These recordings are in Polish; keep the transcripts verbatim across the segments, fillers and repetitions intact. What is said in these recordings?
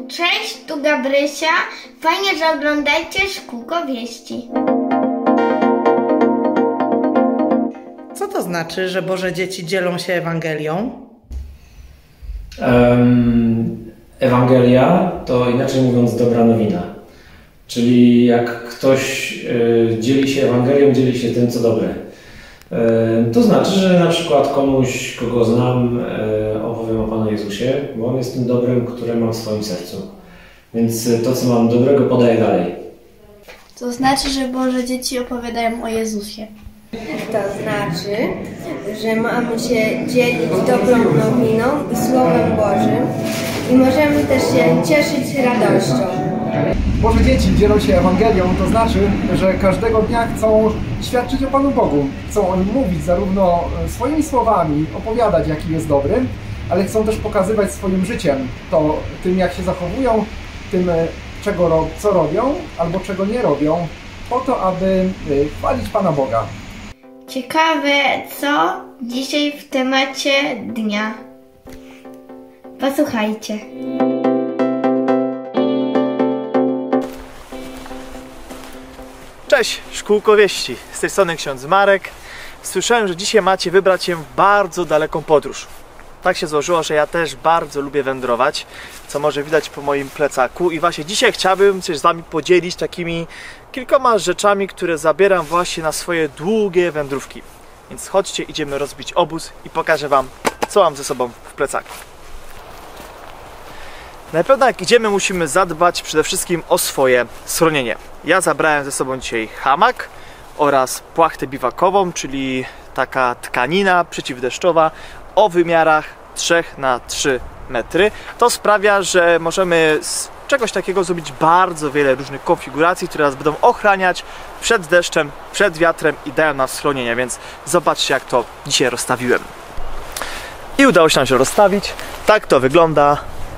Cześć, tu Gabrysia. Fajnie, że oglądacie Szkółko Wieści. Co to znaczy, że Boże dzieci dzielą się Ewangelią? Um, Ewangelia to, inaczej mówiąc, dobra nowina. Czyli jak ktoś y, dzieli się Ewangelią, dzieli się tym, co dobre. Y, to znaczy, że na przykład komuś, kogo znam, y, opowiem o Panu Jezusie, bo On jest tym dobrym, które mam w swoim sercu. Więc to, co mam dobrego, podaję dalej. To znaczy, że Boże dzieci opowiadają o Jezusie. To znaczy, że mamy się dzielić dobrą nowiną i Słowem Bożym i możemy też się cieszyć radością. Boże dzieci dzielą się Ewangelią, to znaczy, że każdego dnia chcą świadczyć o Panu Bogu. Chcą o Nim mówić zarówno swoimi słowami, opowiadać, jaki jest dobry, ale chcą też pokazywać swoim życiem, to tym, jak się zachowują, tym, czego, co robią albo czego nie robią, po to, aby chwalić Pana Boga. Ciekawe, co dzisiaj w temacie dnia. Posłuchajcie. Cześć, Szkółko Wieści. Z tej strony ksiądz Marek. Słyszałem, że dzisiaj macie wybrać się w bardzo daleką podróż. Tak się złożyło, że ja też bardzo lubię wędrować, co może widać po moim plecaku. I właśnie dzisiaj chciałbym się z Wami podzielić takimi kilkoma rzeczami, które zabieram właśnie na swoje długie wędrówki. Więc chodźcie, idziemy rozbić obóz i pokażę Wam, co mam ze sobą w plecaku. Na pewno jak idziemy, musimy zadbać przede wszystkim o swoje schronienie. Ja zabrałem ze sobą dzisiaj hamak oraz płachtę biwakową, czyli taka tkanina przeciwdeszczowa o wymiarach trzy na trzy metry. To sprawia, że możemy z czegoś takiego zrobić bardzo wiele różnych konfiguracji, które nas będą ochraniać przed deszczem, przed wiatrem i dają nam schronienie, więc zobaczcie, jak to dzisiaj rozstawiłem. I udało się nam się rozstawić. Tak to wygląda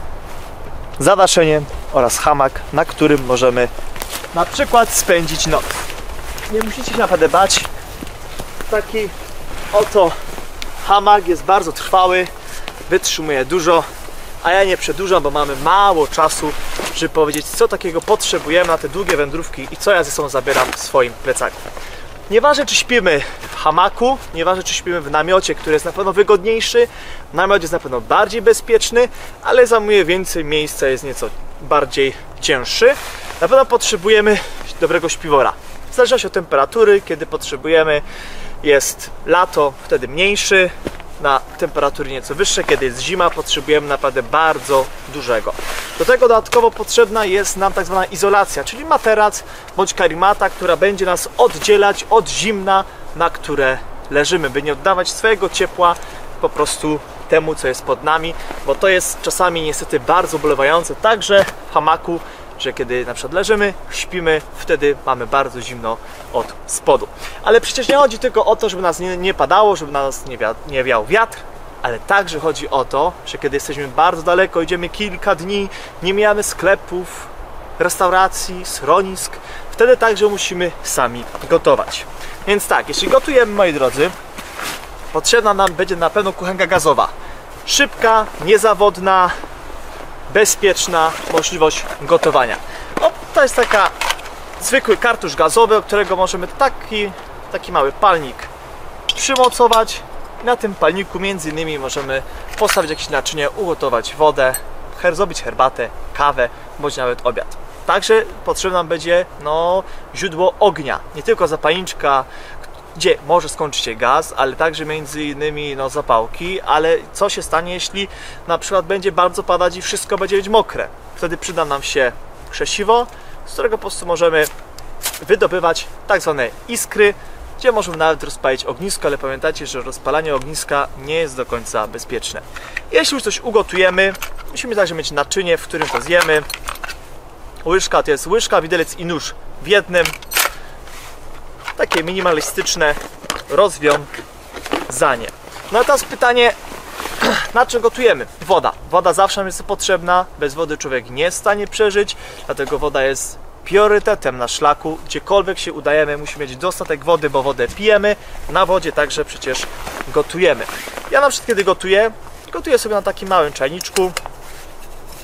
zadaszenie oraz hamak, na którym możemy na przykład spędzić noc. Nie musicie się naprawdę bać. Taki oto hamak jest bardzo trwały, wytrzymuje dużo, a ja nie przedłużam, bo mamy mało czasu, żeby powiedzieć, co takiego potrzebujemy na te długie wędrówki i co ja ze sobą zabieram w swoim plecaku. Nieważne, czy śpimy w hamaku, nieważne, czy śpimy w namiocie, który jest na pewno wygodniejszy, namiot jest na pewno bardziej bezpieczny, ale zajmuje więcej miejsca, jest nieco bardziej cięższy. Na pewno potrzebujemy dobrego śpiwora. W zależności od temperatury, kiedy potrzebujemy, jest lato, wtedy mniejszy, na temperatury nieco wyższe, kiedy jest zima, potrzebujemy naprawdę bardzo dużego. Do tego dodatkowo potrzebna jest nam tak zwana izolacja, czyli materac bądź karimata, która będzie nas oddzielać od zimna, na które leżymy, by nie oddawać swojego ciepła po prostu temu, co jest pod nami, bo to jest czasami niestety bardzo ubolewające także w hamaku, że kiedy na przykład leżymy, śpimy, wtedy mamy bardzo zimno od spodu. Ale przecież nie chodzi tylko o to, żeby nas nie, nie padało, żeby na nas nie, wia nie wiał wiatr, ale także chodzi o to, że kiedy jesteśmy bardzo daleko, idziemy kilka dni, nie mijamy sklepów, restauracji, schronisk, wtedy także musimy sami gotować. Więc tak, jeśli gotujemy, moi drodzy, potrzebna nam będzie na pewno kuchenka gazowa. Szybka, niezawodna, bezpieczna możliwość gotowania. No, to jest taka zwykły kartusz gazowy, od którego możemy taki, taki mały palnik przymocować. I na tym palniku między innymi możemy postawić jakieś naczynie, ugotować wodę, her zrobić herbatę, kawę, bądź nawet obiad. Także potrzebne nam będzie no, źródło ognia, nie tylko zapalniczka, gdzie może skończyć się gaz, ale także między innymi no, zapałki, ale co się stanie, jeśli na przykład będzie bardzo padać i wszystko będzie być mokre? Wtedy przyda nam się krzesiwo, z którego po prostu możemy wydobywać tak zwane iskry, gdzie możemy nawet rozpalić ognisko, ale pamiętajcie, że rozpalanie ogniska nie jest do końca bezpieczne. Jeśli już coś ugotujemy, musimy także mieć naczynie, w którym to zjemy. Łyżka to jest łyżka, widelec i nóż w jednym. Takie minimalistyczne rozwiązanie. No a teraz pytanie, na czym gotujemy? Woda. Woda zawsze nam jest potrzebna, bez wody człowiek nie jest w stanie przeżyć, dlatego woda jest priorytetem na szlaku. Gdziekolwiek się udajemy, musimy mieć dostatek wody, bo wodę pijemy, na wodzie także przecież gotujemy. Ja na przykład kiedy gotuję, gotuję sobie na takim małym czajniczku.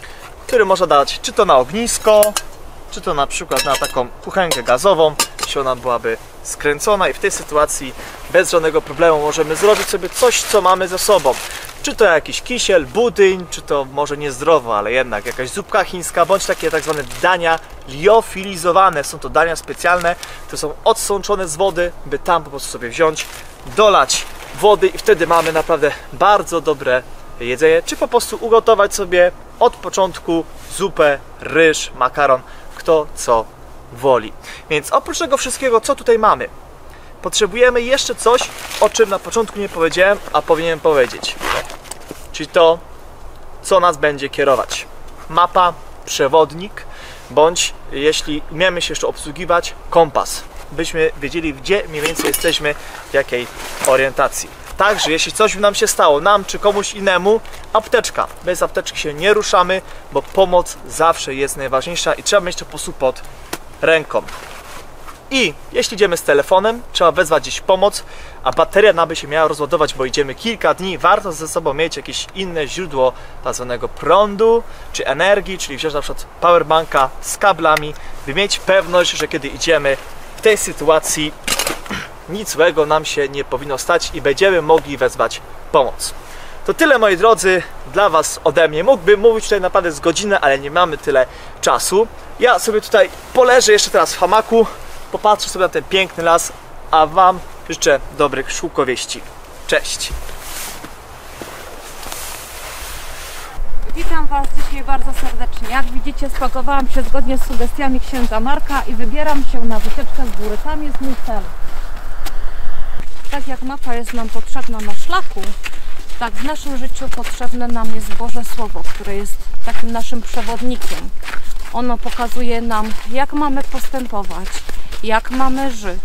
który można dać czy to na ognisko, czy to na przykład na taką kuchenkę gazową, jeśli ona byłaby skręcona, i w tej sytuacji bez żadnego problemu możemy zrobić sobie coś, co mamy ze sobą. Czy to jakiś kisiel, budyń, czy to może niezdrowo, ale jednak jakaś zupka chińska, bądź takie tak zwane dania liofilizowane. Są to dania specjalne, które są odsączone z wody, by tam po prostu sobie wziąć, dolać wody i wtedy mamy naprawdę bardzo dobre jedzenie. Czy po prostu ugotować sobie od początku zupę, ryż, makaron, kto co woli. Więc oprócz tego wszystkiego, co tutaj mamy, potrzebujemy jeszcze coś, o czym na początku nie powiedziałem, a powinienem powiedzieć. Czyli to, co nas będzie kierować. Mapa, przewodnik, bądź jeśli umiemy się jeszcze obsługiwać, kompas. Byśmy wiedzieli, gdzie mniej więcej jesteśmy, w jakiej orientacji. Także jeśli coś nam się stało, nam czy komuś innemu, apteczka. Bez apteczki się nie ruszamy, bo pomoc zawsze jest najważniejsza i trzeba mieć to po prostu pod ręką. I jeśli idziemy z telefonem, trzeba wezwać gdzieś pomoc, a bateria nam by się miała rozładować, bo idziemy kilka dni, warto ze sobą mieć jakieś inne źródło tak zwanego prądu czy energii, czyli wziąć na przykład powerbanka z kablami, by mieć pewność, że kiedy idziemy w tej sytuacji, nic złego nam się nie powinno stać i będziemy mogli wezwać pomoc. To tyle, moi drodzy, dla Was ode mnie. Mógłbym mówić tutaj naprawdę z godziny, ale nie mamy tyle czasu. Ja sobie tutaj poleżę jeszcze teraz w hamaku, popatrzę sobie na ten piękny las, a Wam życzę dobrych szkółkowieści. Cześć! Witam Was dzisiaj bardzo serdecznie. Jak widzicie, spakowałam się zgodnie z sugestiami księdza Marka i wybieram się na wycieczkę z góry. Tam jest mój cel. Tak jak mapa jest nam potrzebna na szlaku, tak w naszym życiu potrzebne nam jest Boże Słowo, które jest takim naszym przewodnikiem. Ono pokazuje nam, jak mamy postępować, jak mamy żyć,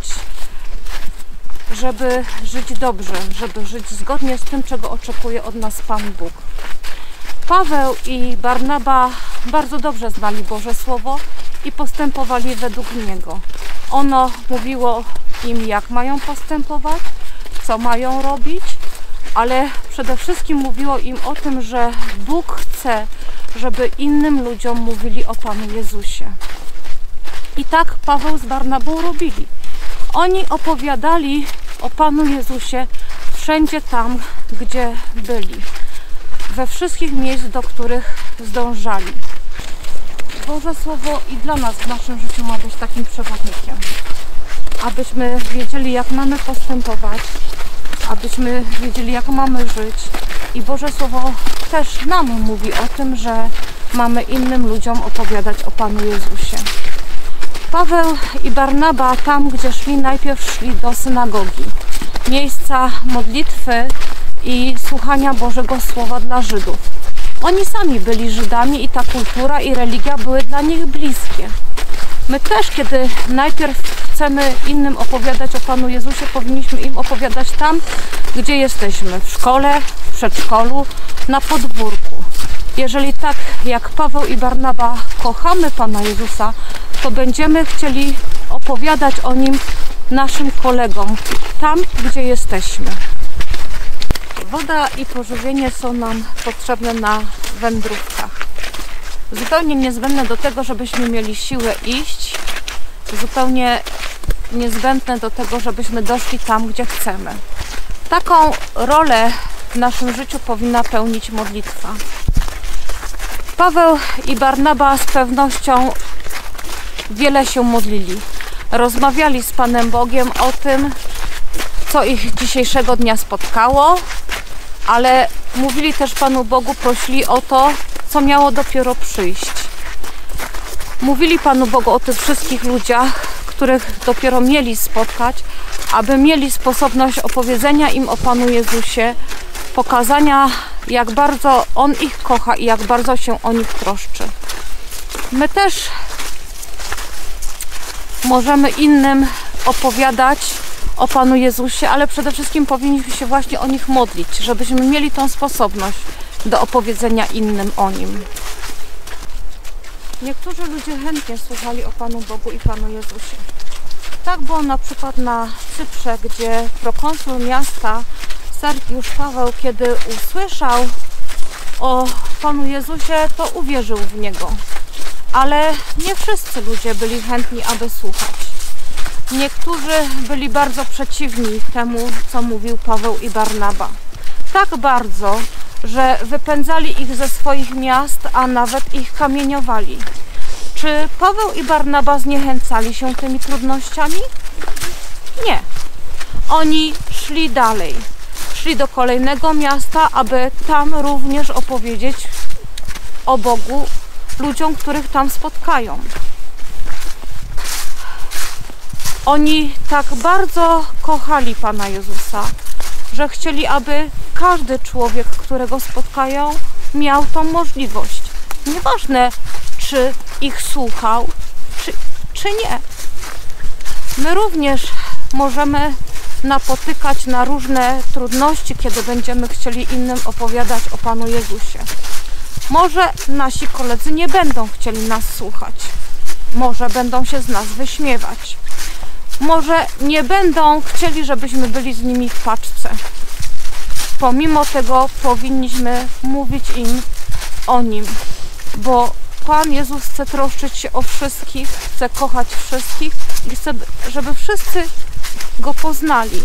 żeby żyć dobrze, żeby żyć zgodnie z tym, czego oczekuje od nas Pan Bóg. Paweł i Barnaba bardzo dobrze znali Boże Słowo i postępowali według niego. Ono mówiło im, jak mają postępować, co mają robić, ale przede wszystkim mówiło im o tym, że Bóg chce, żeby innym ludziom mówili o Panu Jezusie. I tak Paweł z Barnabą robili. Oni opowiadali o Panu Jezusie wszędzie tam, gdzie byli. We wszystkich miejsc, do których zdążali. Boże Słowo i dla nas w naszym życiu ma być takim przewodnikiem. Abyśmy wiedzieli, jak mamy postępować, abyśmy wiedzieli, jak mamy żyć. I Boże Słowo też nam mówi o tym, że mamy innym ludziom opowiadać o Panu Jezusie. Paweł i Barnaba tam, gdzie szli, najpierw szli do synagogi. Miejsca modlitwy i słuchania Bożego Słowa dla Żydów. Oni sami byli Żydami i ta kultura i religia były dla nich bliskie. My też, kiedy najpierw chcemy innym opowiadać o Panu Jezusie, powinniśmy im opowiadać tam, gdzie jesteśmy, w szkole, w przedszkolu, na podwórku. Jeżeli tak jak Paweł i Barnaba kochamy Pana Jezusa, to będziemy chcieli opowiadać o Nim naszym kolegom, tam, gdzie jesteśmy. Woda i pożywienie są nam potrzebne na wędrówkach. Zupełnie niezbędne do tego, żebyśmy mieli siłę iść, zupełnie niezbędne do tego, żebyśmy doszli tam, gdzie chcemy. Taką rolę w naszym życiu powinna pełnić modlitwa. Paweł i Barnaba z pewnością wiele się modlili. Rozmawiali z Panem Bogiem o tym, co ich dzisiejszego dnia spotkało, ale mówili też Panu Bogu, prosili o to, co miało dopiero przyjść. Mówili Panu Bogu o tych wszystkich ludziach, których dopiero mieli spotkać, aby mieli sposobność opowiedzenia im o Panu Jezusie, pokazania, jak bardzo On ich kocha i jak bardzo się o nich troszczy. My też możemy innym opowiadać o Panu Jezusie, ale przede wszystkim powinniśmy się właśnie o nich modlić, żebyśmy mieli tą sposobność do opowiedzenia innym o Nim. Niektórzy ludzie chętnie słuchali o Panu Bogu i Panu Jezusie. Tak było na przykład na Cyprze, gdzie prokonsul miasta Sergiusz Paweł, kiedy usłyszał o Panu Jezusie, to uwierzył w Niego. Ale nie wszyscy ludzie byli chętni, aby słuchać. Niektórzy byli bardzo przeciwni temu, co mówił Paweł i Barnaba. Tak bardzo, że wypędzali ich ze swoich miast, a nawet ich kamieniowali. Czy Paweł i Barnaba zniechęcali się tymi trudnościami? Nie. Oni szli dalej. Szli do kolejnego miasta, aby tam również opowiedzieć o Bogu ludziom, których tam spotkają. Oni tak bardzo kochali Pana Jezusa, że chcieli, aby każdy człowiek, którego spotkają, miał tą możliwość. Nieważne, czy ich słuchał, czy, czy nie. My również możemy napotykać na różne trudności, kiedy będziemy chcieli innym opowiadać o Panu Jezusie. Może nasi koledzy nie będą chcieli nas słuchać. Może będą się z nas wyśmiewać. Może nie będą chcieli, żebyśmy byli z nimi w paczce. Pomimo tego powinniśmy mówić im o Nim, bo Pan Jezus chce troszczyć się o wszystkich, chce kochać wszystkich i chce, żeby wszyscy Go poznali.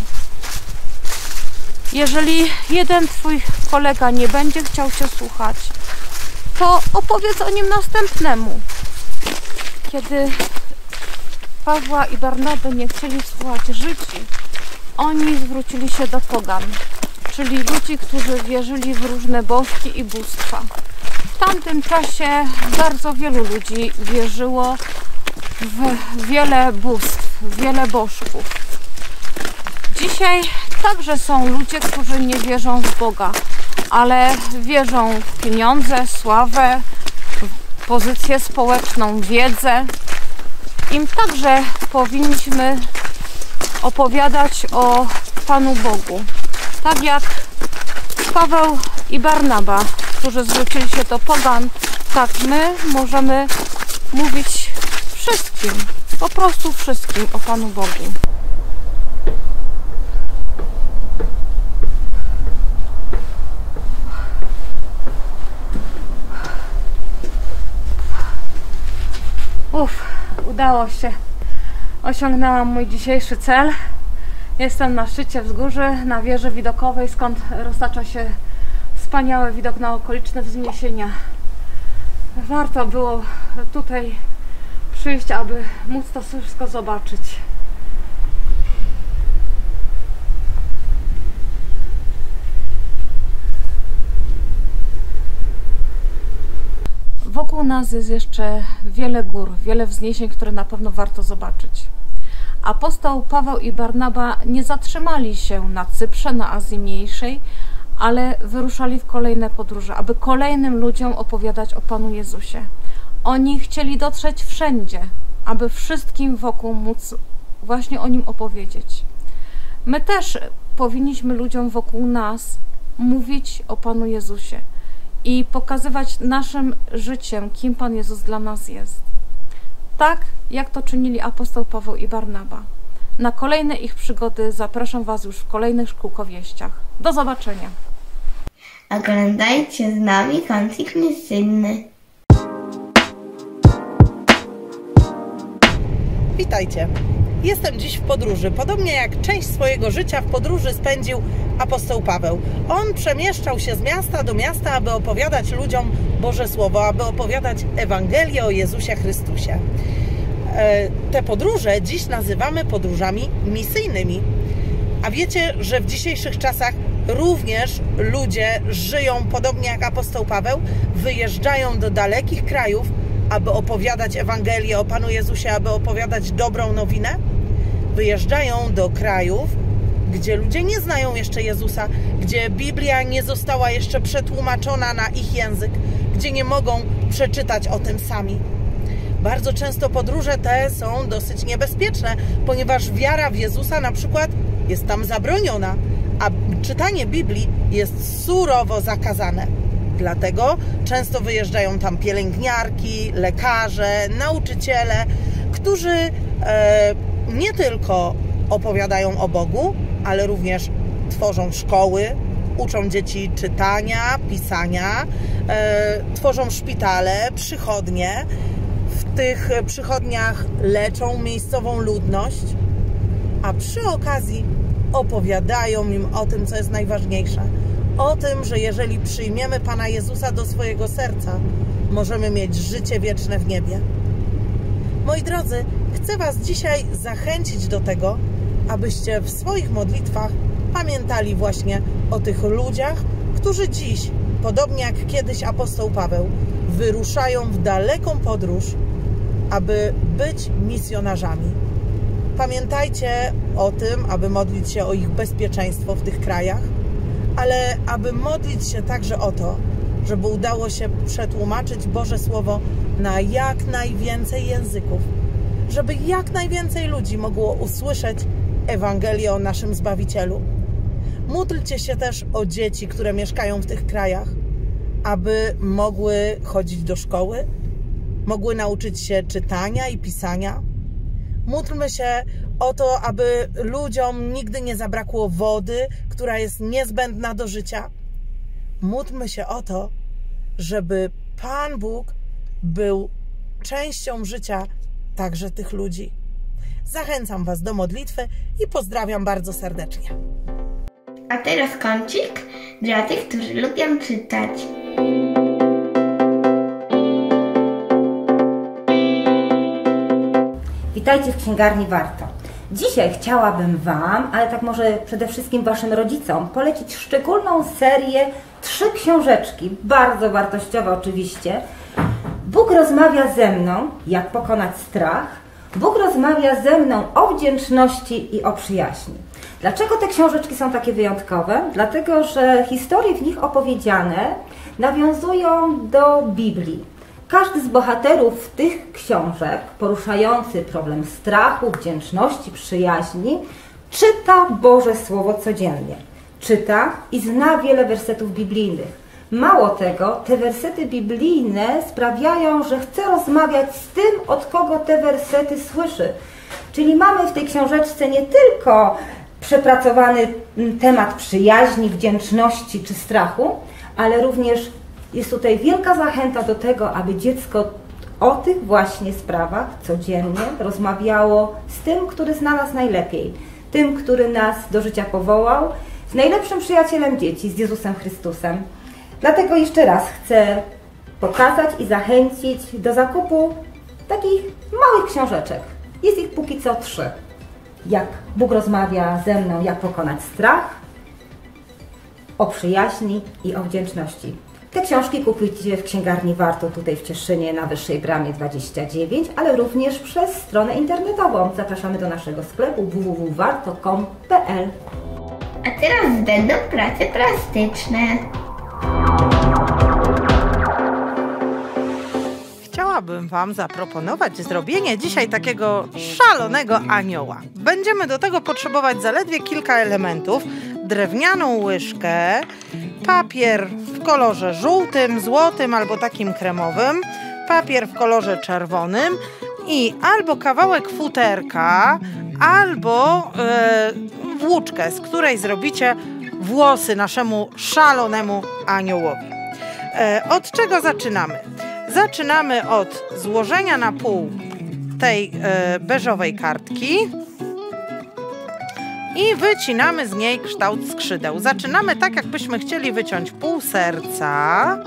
Jeżeli jeden Twój kolega nie będzie chciał Cię słuchać, to opowiedz o nim następnemu. Kiedy Pawła i Barnaby nie chcieli słuchać Żydzi, oni zwrócili się do pogan, czyli ludzi, którzy wierzyli w różne bożki i bóstwa. W tamtym czasie bardzo wielu ludzi wierzyło w wiele bóstw, w wiele bożków. Dzisiaj także są ludzie, którzy nie wierzą w Boga, ale wierzą w pieniądze, sławę, w pozycję społeczną, wiedzę. Im także powinniśmy opowiadać o Panu Bogu. Tak jak Paweł i Barnaba, którzy zwrócili się do pogan, tak my możemy mówić wszystkim, po prostu wszystkim o Panu Bogu. Uff, udało się. Osiągnęłam mój dzisiejszy cel. Jestem na szczycie wzgórzy, na wieży widokowej, skąd roztacza się wspaniały widok na okoliczne wzniesienia. Warto było tutaj przyjść, aby móc to wszystko zobaczyć. Wokół nas jest jeszcze wiele gór, wiele wzniesień, które na pewno warto zobaczyć. Apostoł Paweł i Barnaba nie zatrzymali się na Cyprze, na Azji Mniejszej, ale wyruszali w kolejne podróże, aby kolejnym ludziom opowiadać o Panu Jezusie. Oni chcieli dotrzeć wszędzie, aby wszystkim wokół móc właśnie o Nim opowiedzieć. My też powinniśmy ludziom wokół nas mówić o Panu Jezusie i pokazywać naszym życiem, kim Pan Jezus dla nas jest. Tak, jak to czynili apostoł Paweł i Barnaba. Na kolejne ich przygody zapraszam Was już w kolejnych szkółkowieściach. Do zobaczenia! Oglądajcie z nami kącik misyjny. Witajcie! Jestem dziś w podróży. Podobnie jak część swojego życia w podróży spędził apostoł Paweł. On przemieszczał się z miasta do miasta, aby opowiadać ludziom Boże Słowo, aby opowiadać Ewangelię o Jezusie Chrystusie. Te podróże dziś nazywamy podróżami misyjnymi. A wiecie, że w dzisiejszych czasach również ludzie żyją podobnie jak apostoł Paweł, wyjeżdżają do dalekich krajów, aby opowiadać Ewangelię o Panu Jezusie, aby opowiadać dobrą nowinę? Wyjeżdżają do krajów, gdzie ludzie nie znają jeszcze Jezusa, gdzie Biblia nie została jeszcze przetłumaczona na ich język, gdzie nie mogą przeczytać o tym sami. Bardzo często podróże te są dosyć niebezpieczne, ponieważ wiara w Jezusa na przykład jest tam zabroniona, a czytanie Biblii jest surowo zakazane. Dlatego często wyjeżdżają tam pielęgniarki, lekarze, nauczyciele, którzy e, nie tylko opowiadają o Bogu, ale również tworzą szkoły, uczą dzieci czytania, pisania, e, tworzą szpitale, przychodnie. W tych przychodniach leczą miejscową ludność, a przy okazji opowiadają im o tym, co jest najważniejsze. O tym, że jeżeli przyjmiemy Pana Jezusa do swojego serca, możemy mieć życie wieczne w niebie. Moi drodzy, chcę Was dzisiaj zachęcić do tego, abyście w swoich modlitwach pamiętali właśnie o tych ludziach, którzy dziś, podobnie jak kiedyś apostoł Paweł, wyruszają w daleką podróż, aby być misjonarzami. Pamiętajcie o tym, aby modlić się o ich bezpieczeństwo w tych krajach, ale aby modlić się także o to, żeby udało się przetłumaczyć Boże Słowo na jak najwięcej języków, żeby jak najwięcej ludzi mogło usłyszeć Ewangelię o naszym Zbawicielu. Módlcie się też o dzieci, które mieszkają w tych krajach, aby mogły chodzić do szkoły, mogły nauczyć się czytania i pisania. Módlmy się o to, aby ludziom nigdy nie zabrakło wody, która jest niezbędna do życia. Módlmy się o to, żeby Pan Bóg był częścią życia także tych ludzi. Zachęcam Was do modlitwy i pozdrawiam bardzo serdecznie. A teraz kącik dla tych, którzy lubią czytać. Witajcie w Księgarni Warto. Dzisiaj chciałabym Wam, ale tak może przede wszystkim Waszym rodzicom, polecić szczególną serię Trzy książeczki, bardzo wartościowe oczywiście. Bóg rozmawia ze mną, jak pokonać strach. Bóg rozmawia ze mną o wdzięczności i o przyjaźni. Dlaczego te książeczki są takie wyjątkowe? Dlatego, że historie w nich opowiedziane nawiązują do Biblii. Każdy z bohaterów tych książek, poruszający problem strachu, wdzięczności, przyjaźni, czyta Boże Słowo codziennie. Czyta i zna wiele wersetów biblijnych. Mało tego, te wersety biblijne sprawiają, że chce rozmawiać z tym, od kogo te wersety słyszy. Czyli mamy w tej książeczce nie tylko przepracowany temat przyjaźni, wdzięczności czy strachu, ale również jest tutaj wielka zachęta do tego, aby dziecko o tych właśnie sprawach codziennie rozmawiało z tym, który zna nas najlepiej, tym, który nas do życia powołał, z najlepszym przyjacielem dzieci, z Jezusem Chrystusem. Dlatego jeszcze raz chcę pokazać i zachęcić do zakupu takich małych książeczek. Jest ich póki co trzy. Jak Bóg rozmawia ze mną, jak pokonać strach, o przyjaźni i o wdzięczności. Te książki kupujcie w Księgarni Warto tutaj w Cieszynie na Wyższej Bramie dwadzieścia dziewięć, ale również przez stronę internetową. Zapraszamy do naszego sklepu w w w kropka warto kropka com kropka p l. A teraz będą prace plastyczne. Chciałabym Wam zaproponować zrobienie dzisiaj takiego szalonego anioła. Będziemy do tego potrzebować zaledwie kilka elementów. Drewnianą łyżkę, papier w kolorze żółtym, złotym albo takim kremowym, papier w kolorze czerwonym i albo kawałek futerka, albo e, włóczkę, z której zrobicie włosy naszemu szalonemu aniołowi. E, od czego zaczynamy? Zaczynamy od złożenia na pół tej e, beżowej kartki i wycinamy z niej kształt skrzydeł. Zaczynamy tak, jakbyśmy chcieli wyciąć pół serca.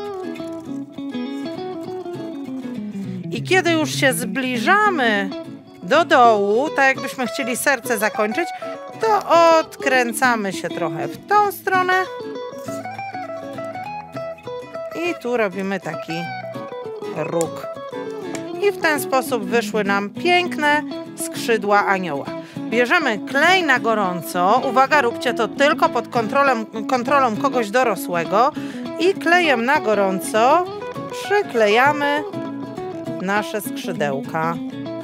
I kiedy już się zbliżamy do dołu, tak jakbyśmy chcieli serce zakończyć, to odkręcamy się trochę w tą stronę. I tu robimy taki róg. I w ten sposób wyszły nam piękne skrzydła anioła. Bierzemy klej na gorąco. Uwaga, róbcie to tylko pod kontrolą, kontrolą kogoś dorosłego. I klejem na gorąco przyklejamy nasze skrzydełka.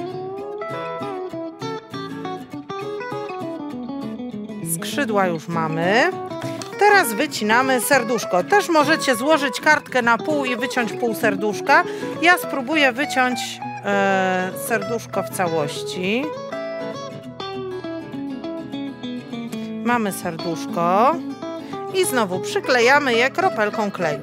Skrzydła już mamy. Teraz wycinamy serduszko. Też możecie złożyć kartkę na pół i wyciąć pół serduszka. Ja spróbuję wyciąć e, serduszko w całości. Mamy serduszko. i znowu przyklejamy je kropelką kleju.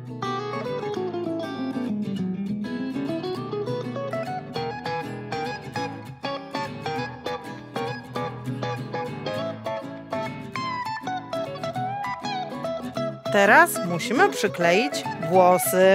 Teraz musimy przykleić włosy.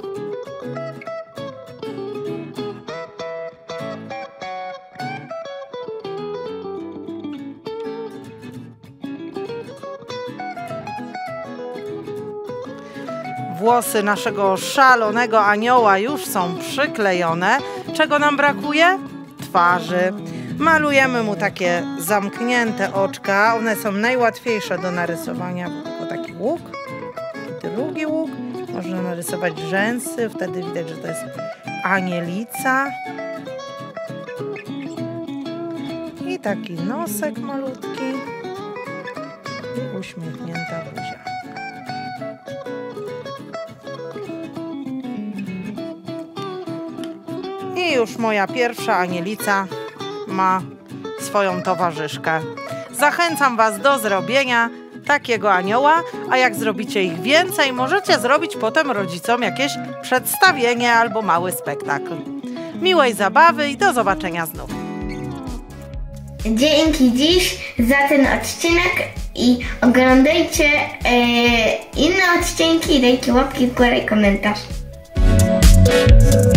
Włosy naszego szalonego anioła już są przyklejone. Czego nam brakuje? Twarzy. Malujemy mu takie zamknięte oczka. One są najłatwiejsze do narysowania, bo taki łuk. Drugi łuk. Można narysować rzęsy, wtedy widać, że to jest anielica. I taki nosek malutki. I uśmiechnięta buzia. I już moja pierwsza anielica ma swoją towarzyszkę. Zachęcam Was do zrobienia takiego anioła, a jak zrobicie ich więcej, możecie zrobić potem rodzicom jakieś przedstawienie albo mały spektakl. Miłej zabawy i do zobaczenia znów. Dzięki dziś za ten odcinek i oglądajcie e, inne odcinki i dajcie łapki w górę i komentarz.